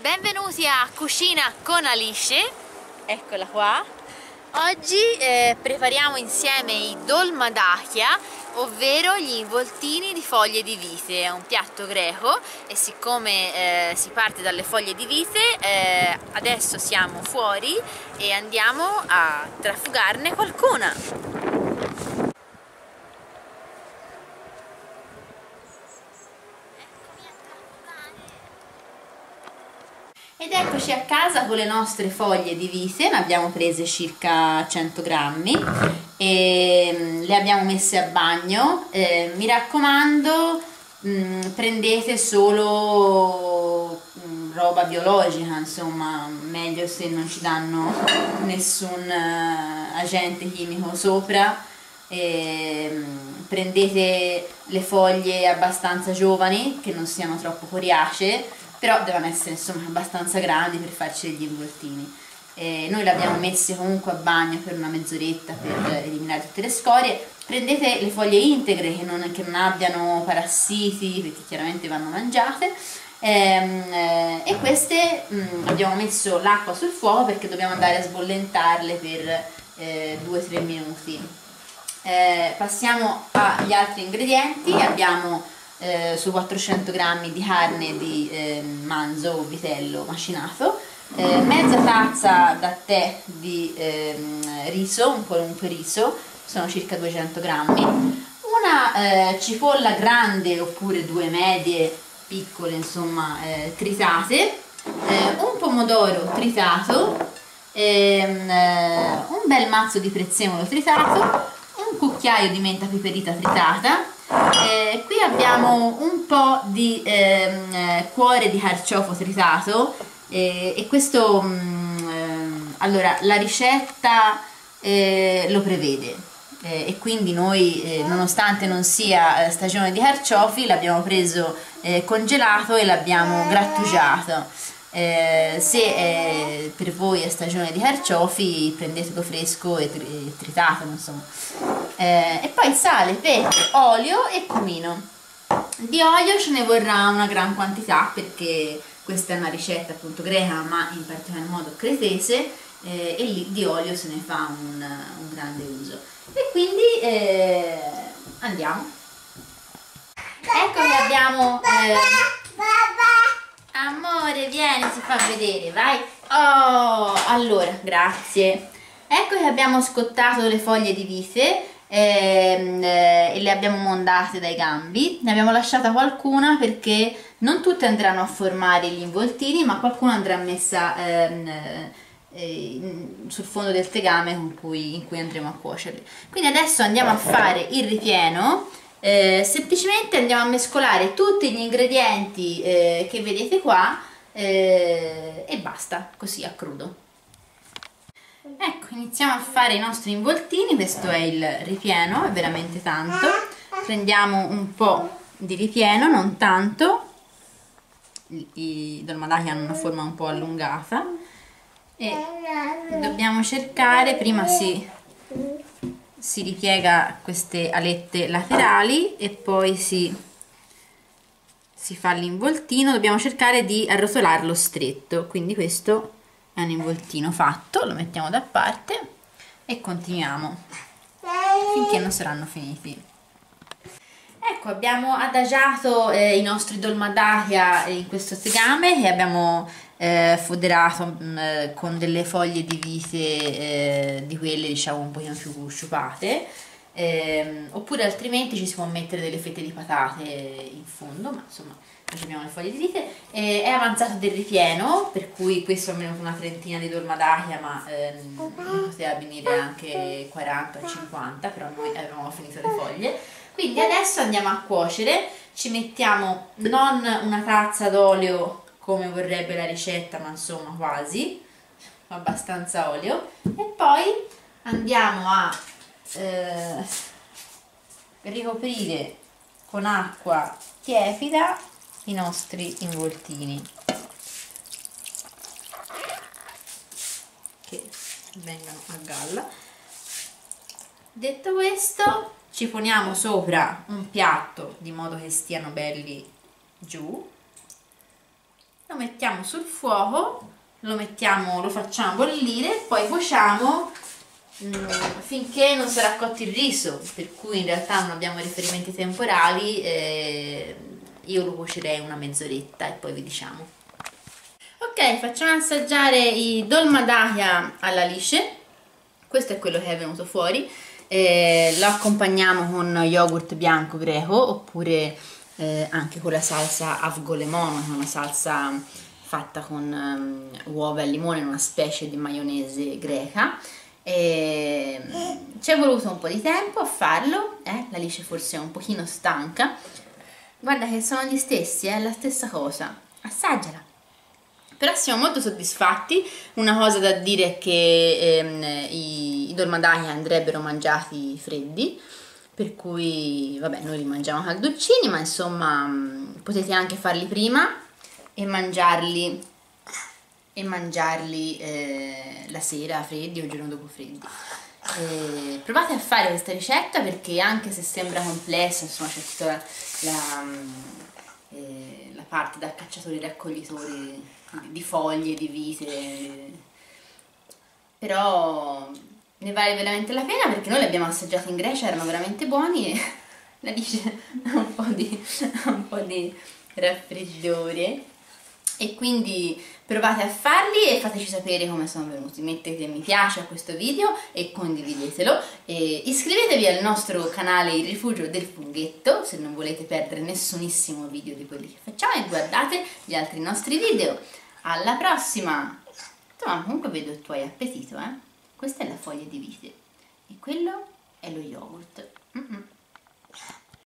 Benvenuti a Cucina con Alice, eccola qua. Oggi prepariamo insieme i dolmadahia, ovvero gli involtini di foglie di vite. È un piatto greco e siccome si parte dalle foglie di vite, adesso siamo fuori e andiamo a trafugarne qualcuna. Ed eccoci a casa con le nostre foglie di vite, ne abbiamo prese circa 100 grammi e le abbiamo messe a bagno. Mi raccomando, prendete solo roba biologica, insomma, meglio se non ci danno nessun agente chimico sopra. Prendete le foglie abbastanza giovani, che non siano troppo coriacee, però devono essere insomma abbastanza grandi per farci degli involtini. Noi le abbiamo messe comunque a bagno per una mezz'oretta per eliminare tutte le scorie. Prendete le foglie integre che non abbiano parassiti, perché chiaramente vanno mangiate, e queste abbiamo messo l'acqua sul fuoco perché dobbiamo andare a sbollentarle per 2-3 minuti. Passiamo agli altri ingredienti. Abbiamo su 400 g di carne di manzo o vitello macinato, mezza tazza da tè di riso, un qualunque riso, sono circa 200 g, una cipolla grande oppure due medie piccole, insomma, tritate, un pomodoro tritato, un bel mazzo di prezzemolo tritato, un cucchiaio di menta piperita tritata. Qui abbiamo un po' di cuore di carciofo tritato, e questo allora la ricetta lo prevede, e quindi noi nonostante non sia stagione di carciofi l'abbiamo preso congelato e l'abbiamo grattugiato. Se per voi è stagione di carciofi, prendetelo fresco e tritato, insomma. E poi sale, pepe, olio e cumino. Di olio ce ne vorrà una gran quantità perché questa è una ricetta appunto greca, ma in particolar modo cretese, e lì di olio se ne fa un grande uso. E quindi andiamo. Ecco che abbiamo amore, vieni, si fa vedere, vai. Oh, allora, grazie. Ecco che abbiamo scottato le foglie di vite e le abbiamo mondate dai gambi. Ne abbiamo lasciata qualcuna perché non tutte andranno a formare gli involtini, ma qualcuna andrà messa sul fondo del tegame in cui andremo a cuocerli. Quindi adesso andiamo a fare il ripieno. Semplicemente andiamo a mescolare tutti gli ingredienti che vedete qua, e basta, così a crudo. Ecco, iniziamo a fare i nostri involtini. Questo è il ripieno, è veramente tanto. Prendiamo un po' di ripieno, non tanto, i dolmadahia hanno una forma un po' allungata e dobbiamo cercare, prima si ripiega queste alette laterali e poi si fa l'involtino. Dobbiamo cercare di arrotolarlo stretto, quindi questo è un involtino fatto, lo mettiamo da parte e continuiamo finché non saranno finiti. Ecco, abbiamo adagiato i nostri dolmadahia in questo tegame che abbiamo foderato con delle foglie di vite di quelle diciamo un pochino più sciupate, oppure altrimenti ci si può mettere delle fette di patate in fondo, ma insomma noi abbiamo le foglie di vite. È avanzato del ripieno, per cui questo è almeno una trentina di dolmadahia, ma poteva venire anche 40-50, però noi avevamo finito le foglie. Quindi adesso andiamo a cuocere, ci mettiamo non una tazza d'olio come vorrebbe la ricetta, ma insomma quasi, abbastanza olio, e poi andiamo a ricoprire con acqua tiepida i nostri involtini, che vengano a galla. Detto questo, ci poniamo sopra un piatto di modo che stiano belli giù. lo mettiamo sul fuoco, lo facciamo bollire, poi cuociamo finché non sarà cotto il riso, per cui in realtà non abbiamo riferimenti temporali, io lo cuocerei una mezz'oretta e poi vi diciamo. Ok, facciamo assaggiare i dolma all'alice. Questo è quello che è venuto fuori. Lo accompagniamo con yogurt bianco greco oppure anche con la salsa avgolemono, che è una salsa fatta con uova e limone, una specie di maionese greca. Ci è voluto un po' di tempo a farlo, l'Alice forse è un pochino stanca. Guarda che sono gli stessi, è la stessa cosa, assaggiala. Però siamo molto soddisfatti. Una cosa da dire è che i dolmadachi andrebbero mangiati freddi, per cui vabbè, noi li mangiamo calduccini, ma insomma potete anche farli prima e mangiarli la sera freddi o il giorno dopo freddi. Provate a fare questa ricetta, perché anche se sembra complessa, insomma c'è tutta la parte da cacciatore raccoglitore di foglie, di vite, però ne vale veramente la pena, perché noi li abbiamo assaggiati in Grecia, erano veramente buoni e la dice un po' di raffreddore, e quindi provate a farli e fateci sapere come sono venuti. Mettete mi piace a questo video e condividetelo, e iscrivetevi al nostro canale Il Rifugio del Funghetto se non volete perdere nessunissimo video di quelli che facciamo, e guardate gli altri nostri video. Alla prossima! Insomma, comunque vedo che tu hai appetito, Questa è la foglia di vite e quello è lo yogurt.